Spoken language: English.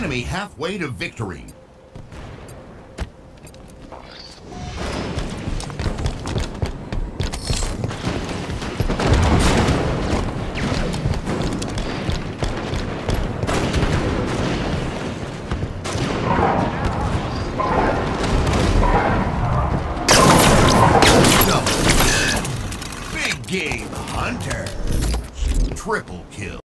enemy halfway to victory. Big game hunter. Triple kill.